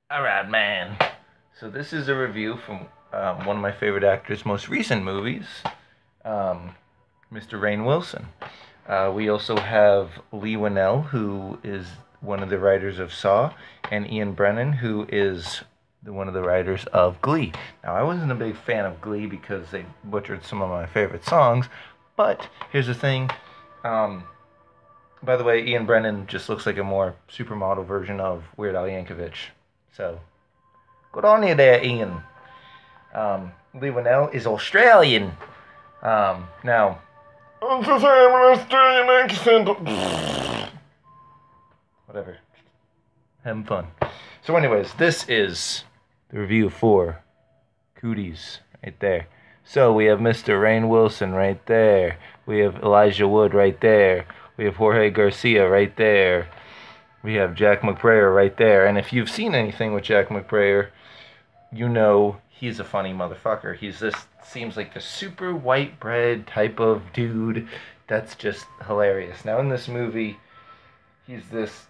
Alright, man. So this is a review from one of my favorite actors' most recent movies, um, Mr. Rainn Wilson. We also have Lee Winnell, who is one of the writers of Saw, and Ian Brennan, who is one of the writers of Glee. Now, I wasn't a big fan of Glee because they butchered some of my favorite songs, but here's the thing. Um, by the way, Ian Brennan just looks like a more supermodel version of Weird Al Yankovic. So, good on you there, Ian. Lee Winnell is Australian. Now, I'm just saying an Australian accent. Whatever. Having fun. So, anyways, this is the review for Cooties right there. So, we have Mr. Rainn Wilson right there. We have Elijah Wood right there. We have Jorge Garcia right there. We have Jack McBrayer right there. And if you've seen anything with Jack McBrayer, you know he's a funny motherfucker. He's this, seems like the super white bread type of dude that's just hilarious. Now in this movie, he's this,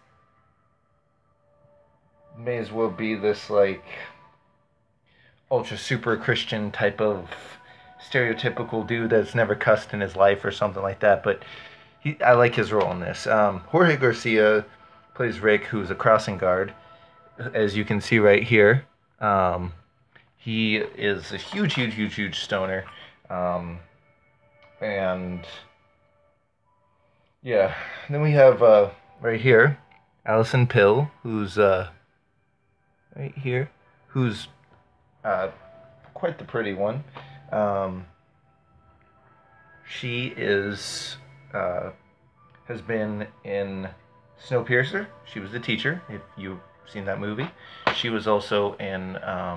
may as well be this like ultra super Christian type of stereotypical dude that's never cussed in his life or something like that. But I like his role in this. Jorge Garcia plays Rick, who's a crossing guard, as you can see right here. He is a huge stoner. And yeah, then we have right here Allison Pill, who's right here, who's quite the pretty one. She is has been in Snowpiercer. She was the teacher, if you've seen that movie. She was also in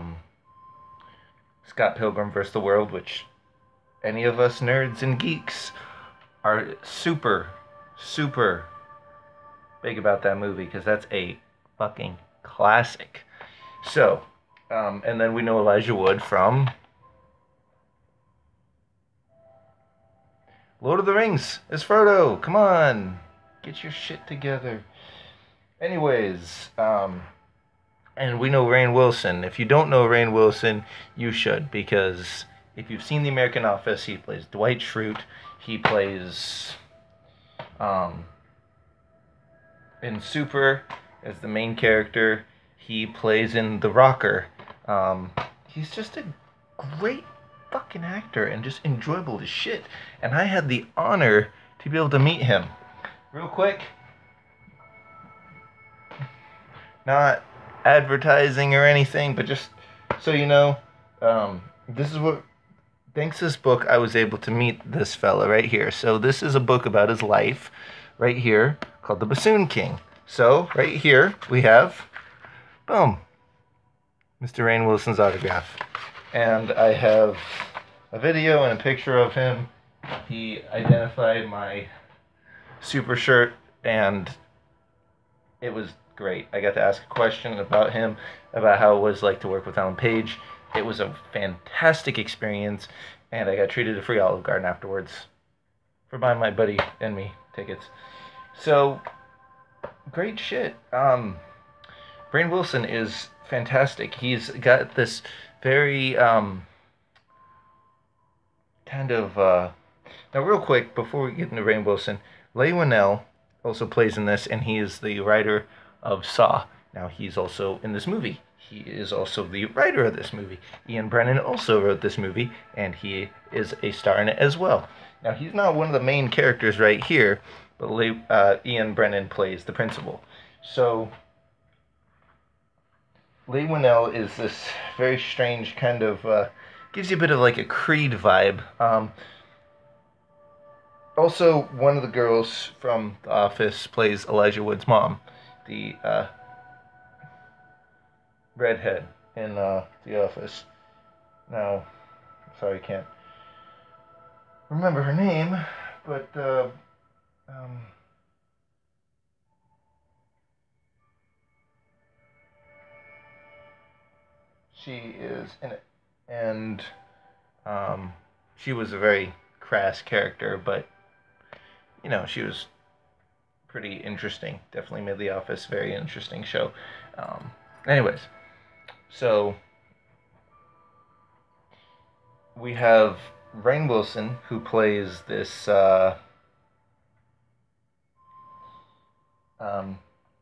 Scott Pilgrim vs. the World, which any of us nerds and geeks are super big about that movie, because that's a fucking classic. So, and then we know Elijah Wood from Lord of the Rings as Frodo. Come on, get your shit together. Anyways, and we know Rainn Wilson. If you don't know Rainn Wilson, you should, because if you've seen The American Office, he plays Dwight Schrute. He plays in Super as the main character. He plays in The Rocker. He's just a great fucking actor and just enjoyable as shit. And I had the honor to be able to meet him. Real quick, not advertising or anything, but just so you know, this is what, thanks to this book, I was able to meet this fella right here. So this is a book about his life right here called The Bassoon King. So right here we have, boom, Mr. Rainn Wilson's autograph. And I have a video and a picture of him. He identified my super shirt, and it was great. I got to ask a question about him, about how it was like to work with Ellen Page. It was a fantastic experience, and I got treated to free Olive Garden afterwards for buying my buddy and me tickets. So, great shit. Rainn Wilson is fantastic. He's got this very kind of now real quick before we get into Rainn Wilson, Leigh Whannell also plays in this, and he is the writer of Saw. Now he's also in this movie. He is also the writer of this movie. Ian Brennan also wrote this movie, and he is a star in it as well. Now he's not one of the main characters right here, but Ian Brennan plays the principal. So Leigh Whannell is this very strange kind of, gives you a bit of like a Creed vibe. Also, one of the girls from The Office plays Elijah Wood's mom, the redhead in The Office. Now, sorry, I can't remember her name, but she is in it, and she was a very crass character, but you know, she was pretty interesting. Definitely made The Office a very interesting show. Anyways, So we have Rainn Wilson, who plays this. Um,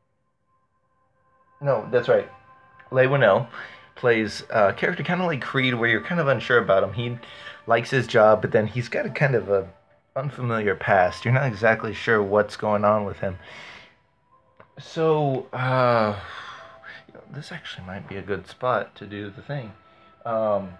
no, that's right. Leigh Whannell plays a character kind of like Creed, where you're kind of unsure about him. He likes his job, but then he's got a kind of a unfamiliar past. You're not exactly sure what's going on with him. So, this actually might be a good spot to do the thing. Um,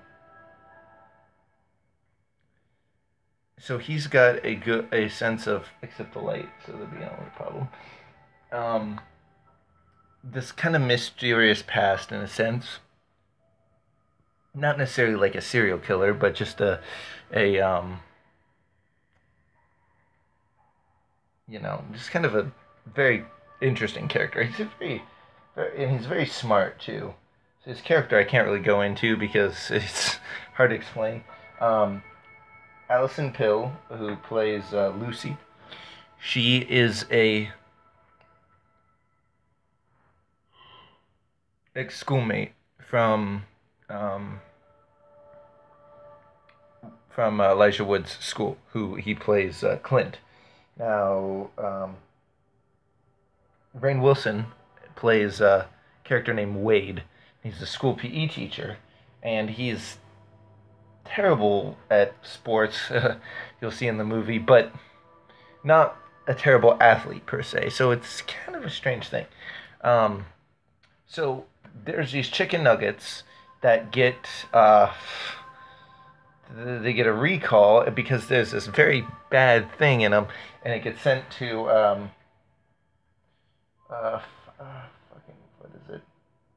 so he's got a sense of, except the light, so there'll be no problem. Um, this kind of mysterious past in a sense, not necessarily like a serial killer, but just a just kind of a very interesting character. He's and he's very smart too. So his character I can't really go into because it's hard to explain. Um, Alison Pill, who plays Lucy, she is a ex schoolmate um, from Elijah Wood's school, who he plays Clint. Now, Rainn Wilson plays a character named Wade. He's a school PE teacher, and he's terrible at sports. You'll see in the movie, but not a terrible athlete per se. So it's kind of a strange thing. Um, so there's these chicken nuggets that get they get a recall because there's this very bad thing in them, and it gets sent to fucking what is it?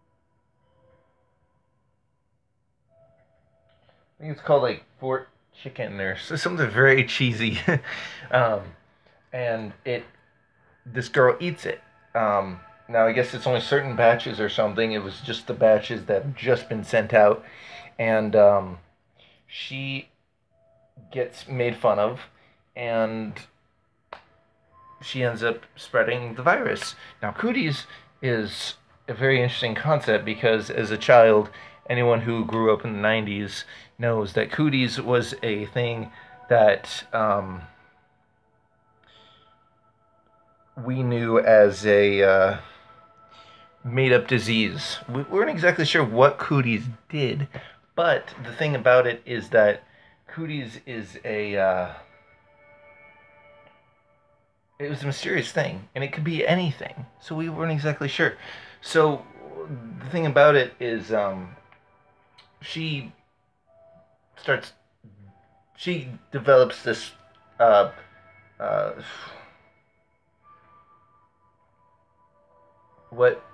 I think it's called like Fort Chicken or something very cheesy, um, and it this girl eats it. Now I guess it's only certain batches or something. It was just the batches that have just been sent out, and she gets made fun of, and she ends up spreading the virus. Now, cooties is a very interesting concept because as a child, anyone who grew up in the 90s knows that cooties was a thing that we knew as a made up disease. We weren't exactly sure what cooties did, but the thing about it is that cooties is it was a mysterious thing, and it could be anything. So we weren't exactly sure. So the thing about it is, she starts, she develops this, uh, uh, what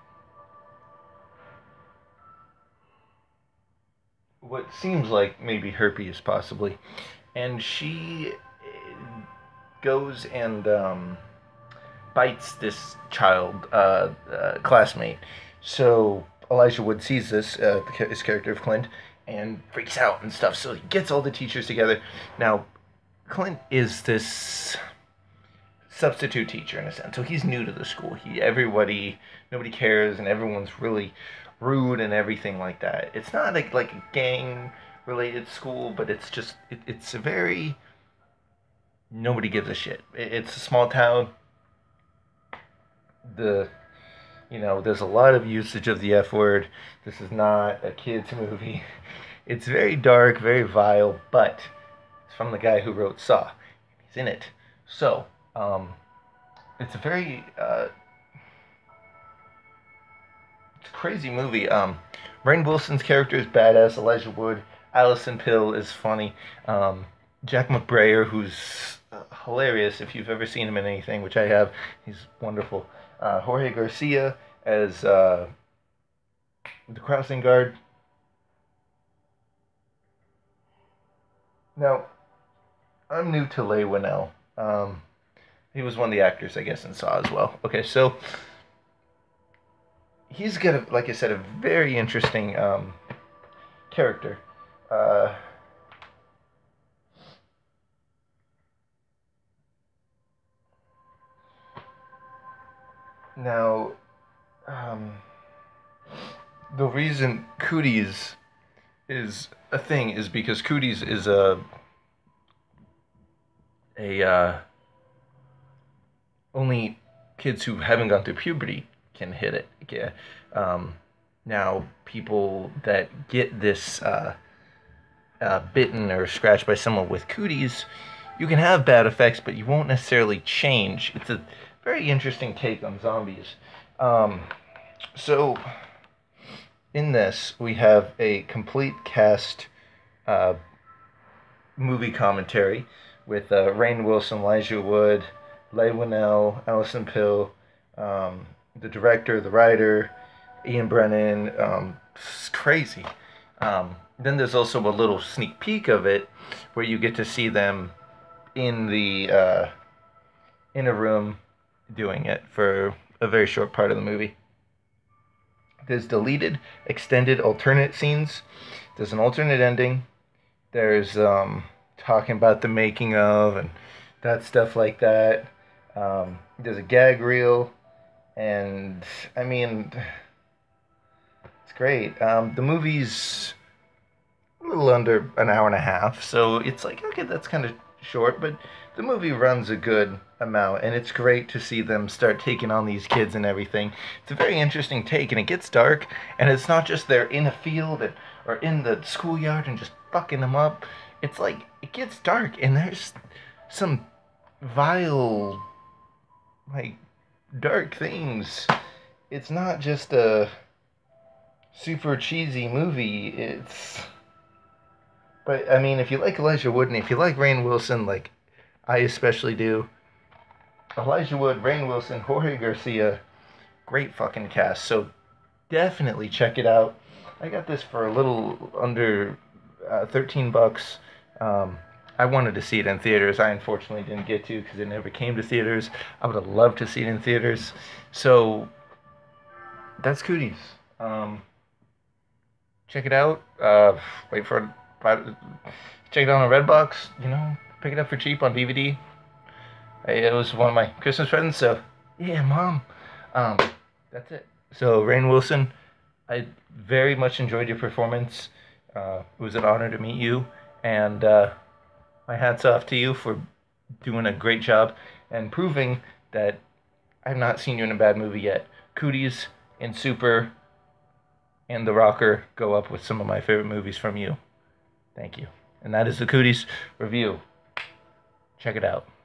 what seems like maybe herpes, possibly, and she goes and bites this child classmate. So Elijah Wood sees this, his character of Clint, and freaks out and stuff. So he gets all the teachers together. Now, Clint is this substitute teacher in a sense. So he's new to the school. Nobody cares, and everyone's really rude and everything like that. It's not like a gang related school, but it's just it's a very nobody gives a shit. It's a small town. The there's a lot of usage of the F word. This is not a kids movie. It's very dark, very vile, but it's from the guy who wrote Saw. He's in it. So, it's a very it's a crazy movie. Rainn Wilson's character is badass. Elijah Wood, Alison Pill is funny. Jack McBrayer, who's hilarious if you've ever seen him in anything, which I have. He's wonderful. Jorge Garcia as the crossing guard. Now, I'm new to Leigh Whannell. He was one of the actors, I guess, in Saw as well. Okay, so he's got, like I said, a very interesting character. Uh, now, um, the reason Cooties is a thing is because Cooties is a only kids who haven't gone through puberty can hit it. Yeah. Now people that get this bitten or scratched by someone with cooties, you can have bad effects, but you won't necessarily change. It's a very interesting take on zombies. So in this, we have a complete cast uh, movie commentary with Rainn Wilson, Elijah Wood, Leigh Whannell, Alison Pill, the director, the writer, Ian Brennan. It's crazy. Then there's also a little sneak peek of it where you get to see them in the in a room doing it for a very short part of the movie. There's deleted, extended, alternate scenes. There's an alternate ending. There's talking about the making of and that stuff like that. There's a gag reel, and I mean, it's great. The movie's a little under an hour and a half, so it's like, okay, that's kind of short, but the movie runs a good amount, and it's great to see them start taking on these kids and everything. It's a very interesting take, and it gets dark, and it's not just they're in a field or in the schoolyard and just fucking them up. It's like, it gets dark, and there's some vile, like, dark things. It's not just a super cheesy movie. But I mean, if you like Elijah Wood and if you like Rainn Wilson, like I especially do, Elijah Wood, Rainn Wilson, Jorge Garcia, great fucking cast. So definitely check it out. I got this for a little under $13. I wanted to see it in theaters. I unfortunately didn't get to because it never came to theaters. I would have loved to see it in theaters. So that's Cooties. Check it out. Wait for it. Check it out on Redbox. You know, pick it up for cheap on DVD. It was one of my Christmas presents. So yeah, Mom. That's it. So Rainn Wilson, I very much enjoyed your performance. It was an honor to meet you, and my hat's off to you for doing a great job and proving that I've not seen you in a bad movie yet. Cooties and Super and The Rocker go up with some of my favorite movies from you. Thank you. And that is the Cooties review. Check it out.